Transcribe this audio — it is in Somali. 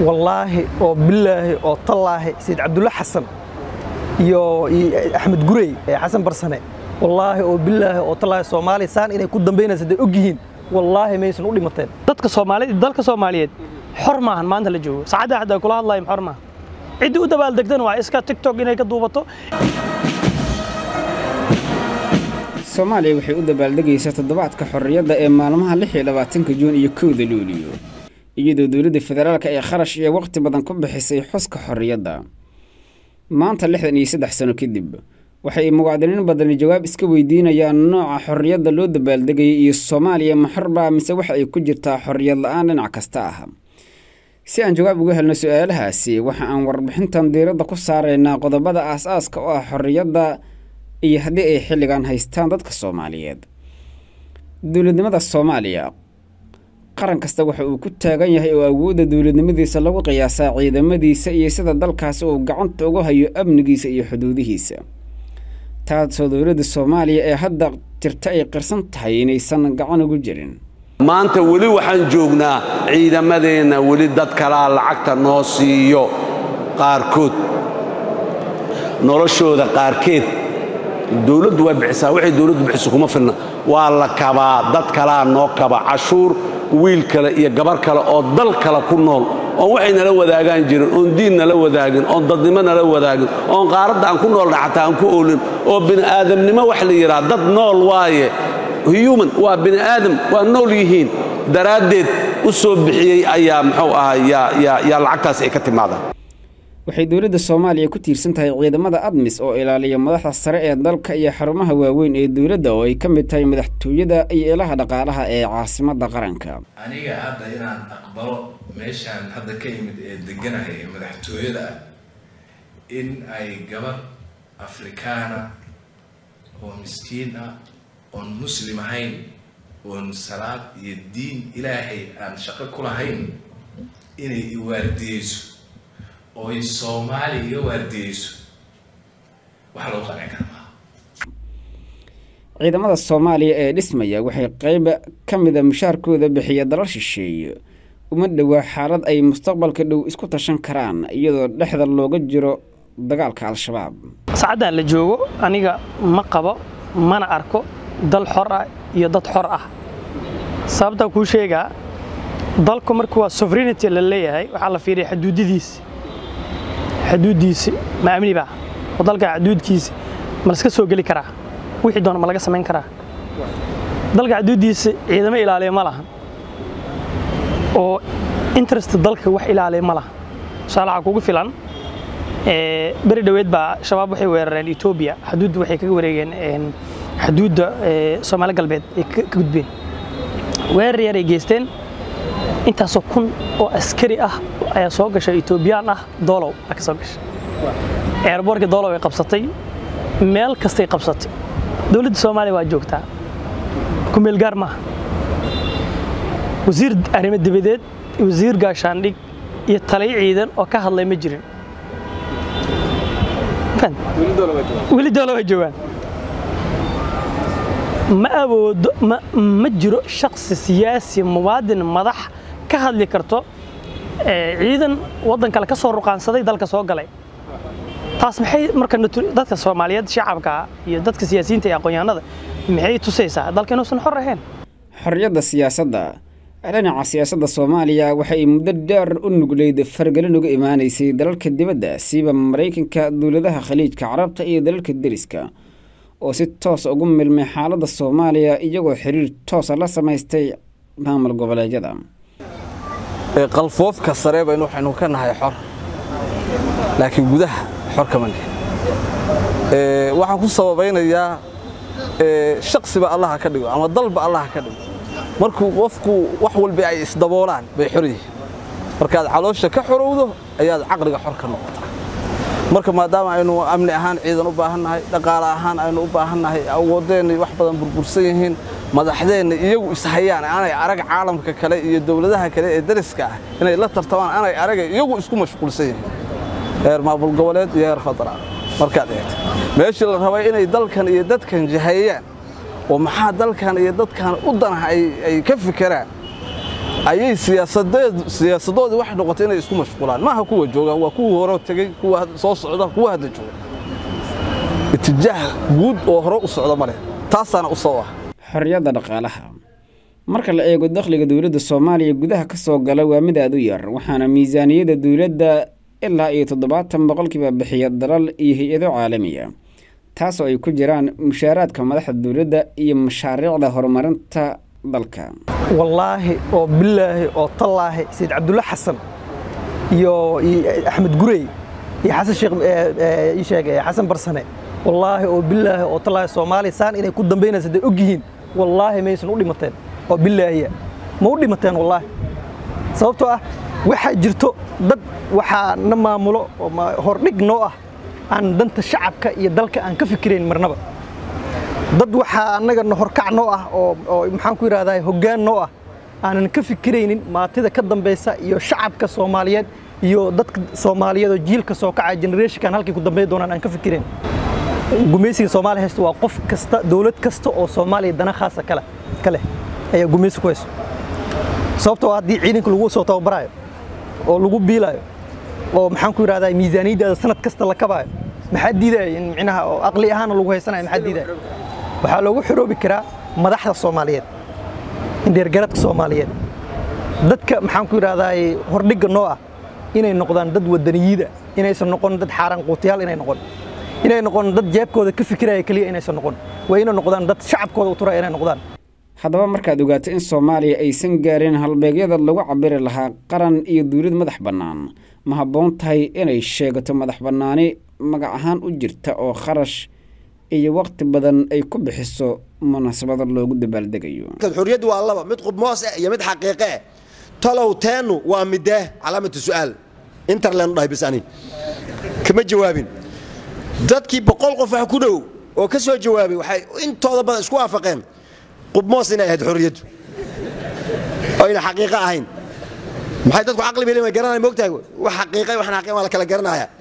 والله وبالله وطلعه سيد عبد الله حسن يو أحمد قري حسن برسنة والله وبالله وطلعه الصومالي سان إنه كودن بينا سد أجهين والله ما يسنوا لي متين دتك الصوماليين حرمة ما عندها لجوا سعادة حدا كل الله يحرمه عدوا دبال دقدن وعيسكا تيك توك إنه كدوبته Soomaaliya waxay u dabaaldegaysaa toddobaadka xorriyadda ee maalmaha 26 Juun iyo 1 Luulyo iyadoo dawladda federaalka ay kharash iyo waqti badan ku bixisay xuska xorriyadda maanta 63 sano kadib waxay muwaadiniin badan jawaab iska weydiinayaan nooca xorriyadda loo dabaaldegay iyo Soomaaliya maxarba mise waxa ay ku jirtaa xorriyad la'aan dhinac kasta ah si aan jawaab uga helno su'aalahaasi waxa aan warbixintan diiradda ku saareynaa qodobada aasaaska oo ah xorriyadda iyo haddii ay xilligan haystaan dadka Soomaaliyeed dawladnimada Soomaaliya qaran kasta waxa uu ku taagan yahay oo awoodda dawladnimadiisa lagu qiyaasaa ciidamadiisa iyo sida dalkaasi uu gacanta uga hayo amnigiisa iyo xuduudihiisa taasoo dawladda Soomaaliya ee hadda jirta ay qarsan tahay inaysan gacan ugu jirin maanta wali waxaan joognaa ciidamadeena wali dad kala lacagta noo siiyo qaarkood noloshooda qaarkeed dawladdu way bixisaa wixii dawladdu bixiso kuma filna waa la kabaa dad kala noo kaba cashuur wiil kale iyo gabar kale oo dal kale ku nool oo waxayna la wadaagaan jirin oo diinna la wadaagin oo dadnimana la wadaagin oo qaaradda aan ku noolna xataa aan ku oolin oo bini aadamnimo wax la yiraahdo dad nool waaye human waa bini aadam waa nool yihiin daraadeed u soo bixiyay ayaa muxuu ahaa ya lacagtaas ay ka timaadaan waxay dawladda Soomaaliya ku tiirsan tahay ciidamada ADMIS oo ilaaliya madaxda sare ee dalka iyo xarumaha waaweyn ee dawladda oo ay ka mid tahay madaxtooyada iyo ilaha dhaqaalaha ee caasimadda qaranka aniga hadda inaan aqbalo meeshaan hadda ka yimid ee deganahay madaxtooyada in ay gabar Afrikaana oo miskiin ah oo muslim ahayn oo salaad iyo diin ilaahay aan shaqo ku lahayn inay i waardiyeyso oo Soomaaliya waardiyeyso waxa loo qanci karaa ciidamada Soomaaliya ee dhismaya waxay qayb ka mid ah mushaarkooda bixiya dalal shisheeye uma dhawaa xaalad ay mustaqbalka dhow isku tashan karaan iyadoo dhexda looga jiro dagaalka al-shabaab saacada la joogo aniga ma qabo mana arko dal xor ah iyo dad xor ah sababta ku sheega dalku markuu waa sovereignty la leeyahay waxa la fiiriyo xuduudiisa ma amni ba dalka xuduudkiisa ma iska soo gali karaa wixii doona ma laga sameyn karaa dalka xuduudiisa ciidamo ilaaliya ma laha oo interest dalka wax ilaaliya ma laha salaha kugu filan bari dhaweed ba shabaab waxay weerareen Ethiopia xuduud waxay kaga wareegeen xuduudda Soomaali galbeed ay ka gudbeen weerar yar ay geysteen intaasoo kun oo askari ah ayaa soo gashay Ethiopian ah doolow ka soo gashay airportka doolow ay qabsatay meel kastay qabsatay dawladda Soomaaliya waa joogtaa ku meel gaar ma wasiir arrimaha dibadeed wasiir gaashaandhig iyo taliye ciidan oo ka hadlay ma jirin wili doolow ay joogaan ما أود ما جرو شخص سياسي موادن مدح كهذا اللي كرتو عيدن وضن كلا كسر رقان صدي ذلك سوق عليه تاس محي مركن ذاتك الصوماليات شعبك ذاتك سياسيين تيقون هذا محي تسيسا ذلك نوصل حرهين حرية السياسة أنا السياسة الصومالية وحي مددر النقليد فرق لنوق إيماني سي ذلك الدبدة سيبا مريكن كدولدها خليج كعرب تأي ذلك الدرسكا oo si toos ugu milmay xaaladda Soomaaliya iyagoo xiriir toos la sameystay maamul goboleedyada qalfoofka sareeba inuu waxaanu ka nahay xor laakiin gudaha xor kama nahay waxaan ku sababeynayaa shakhsiba Allah ka dhigo ama dalba Allah ka dhigo markuu qofku wax walba ay isdaboolaan bay xor yihiin markaad caloosha ka xorowdo ayaad aqliga xor ka noqotaa marka maadaama aynu amni ahaan ciidan u baahannahay dhaqaale ahaan aynu u baahannahay awoodeena wax badan burbursan yihiin madaxdeena iyagu ishayaan aanay arag caalamka kale iyo dawladaha kale ee dariska ah inay la tartamaan aanay arag iyagu isku mashquulsan yihiin heer maamul goboleed iyo heer federaal markaad eegto meeshii la rabay inay dalkan iyo dadkan jahayaan oo maxaa dalkan iyo dadkan u danahay ay ka fikiraan ayay siyaasadoodii waxay noqotay inay isku mashquulaan maaha kuwa jooga waa kuwa hore tagay kuwa soo socda kuwa hadda jooga itijaah guud oo hore u socda male taasana u soo ah xorriyadda dhaqaalaha marka la eego dakhliga dawladda Soomaaliya gudaha ka soo gala waa mid aad u yar waxaana miisaaniyadda dawladda ilaa 70% bixiya dalal iyo hay'ado caalami ah taasoo ay ku jiraan mushaaraadka madaxda dawladda iyo mashaariicda horumarinta dalka wallaahi oo billaahi oo tallaahi Said Abdullah Xasan iyo Axmed Gurey iyo Xasan Sheekh Xasan Barsane wallaahi oo billaahi oo tallaahi Soomaaliya saan inay ku dambeynayso day ogyihiin wallaahi maysan u dhimateen oo billaahi ma u dhimateen wallaahi sababtoo ah waxa jirto dad waxa na maamulo hordhig noo ah aan danta shacabka iyo dalka aan ka fikireen marnaba dad waxa anaga horkac noo ah oo maxaan ku yiraahdaa hoggaan noo ah aanan ka fikireynin maatida ka dambaysa iyo shacabka Soomaaliyeed iyo dadka Soomaaliyeed oo jiilka soo kacay generation-kan halkii ku dambeey doonaan aan ka fikireen gumeysiga Soomaaliya haysto waa qof kasta dawlad kasta oo Soomaaliya dana khaas kale ayaa gumeysi ku haysto sababtoo ah ciidanka lagu soo tababarayo oo lagu biilayo oo maxaan ku yiraahdaa miisaaniyadda sanad kasta la kabayo maxaa diiday in micnaha oo aqli ahaan lagu haysanayo maxaa diiday waxa loogu xiroobi karaa madaxda Soomaaliyeed indeergaradka Soomaaliyeed dadka maxaan ku yiraahdaa hordhiga noo ah inay noqdaan dad wadaniyiida inaysan noqon dad xaaran quutiyaal inay noqon dad jeebkooda ka fikiraya kaliya inaysan noqon waa inay noqdaan dad shacabkooda u turaya inay noqdaan haddaba markaad ogaato in Soomaaliya aysan gaarin halbeegyada lagu cabiri lahaa qaran iyo dawlad madax bannaan ma habboon tahay inay sheegato madax bannaani magac ahaan u jirta oo kharash iyo waqti badan ay ku bixiso munaasabada loogu dabaaldegayo xorriyadu waa laba mid qubmoos iyo mid xaqiiqe talow teenu waa midee calaamatu su'aal interland dhahay bisani kama jawaabin dadkii 100 qof wax ku dhow oo ka soo jawaabay waxay intooda badan isku waafaqeen qubmoos inay ahayd xorriyadu oo ina xaqiiqo ahayn maxay dadku aqli bileen way garanayaan moogtahay wax xaqiiqo waxna xaqiiqo wala kala garanaya